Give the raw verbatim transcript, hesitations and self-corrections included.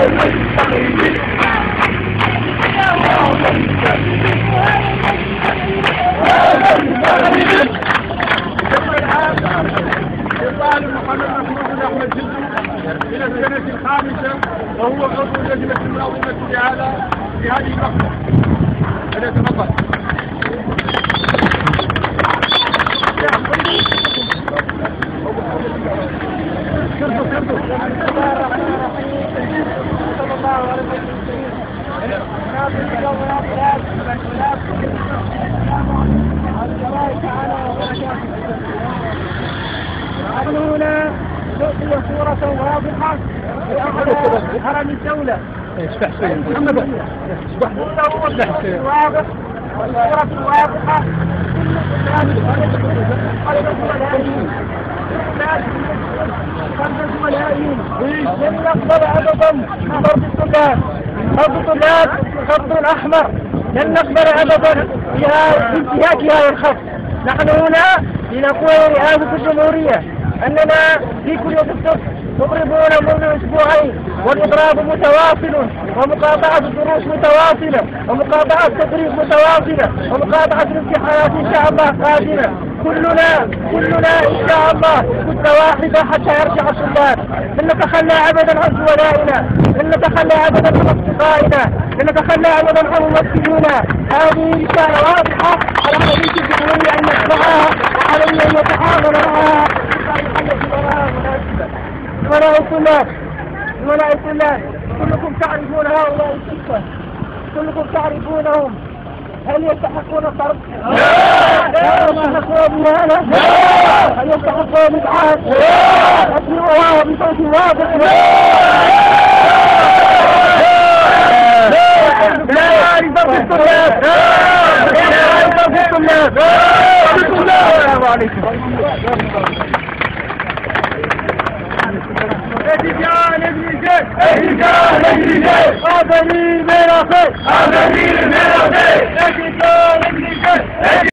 إلى السنة الخامسة وهو عضو اللجنة المنظمة لهذا في هذه المقطع. فليتفضل. نحن هنا نعطي صورة واضحة لأعلى هرم الدولة. صورة واضحة والصورة واضحة خمسة ملايين لن نقبل أبدا ضرب الطلاب ضرب الطلاب خط أحمر لن نقبل أبدا بانتهاك هذا الخط. نحن هنا لنقول لرئاسة الجمهورية أننا في كل الصف مضربون منذ أسبوعين والإضراب متواصل ومقاطعة الدروس متواصلة ومقاطعة التدريس متواصلة ومقاطعة الامتحانات إن شاء الله قادمة. كلنا كلنا إن شاء الله كتلة واحدة حتى يرجع الطلاب. لن نتخلى أبدا عن زملائنا، لن نتخلى أبدا عن أصدقائنا، لن نتخلى أبدا عن ممثلينا. هذه رسالة واضحة على رئيس الجمهورية أن يتبعها وعليه أن يتعامل معها. زملاء الطلاب زملاء الطلاب كلكم تعرفون هؤلاء الستة، كلكم تعرفونهم. هل يستحقون الطرد؟ لا. هل يستحقون بهذا؟ لا. هل يستحقون الإبعاد؟ لا. أسمعوها بصوت واضح. لا. لا لضرب الطلاب. لا لضرب الطلاب. السلام عليكم. رجال الرجال رجال الرجال قابلين من الخير قابلين من الخير رجال الرجال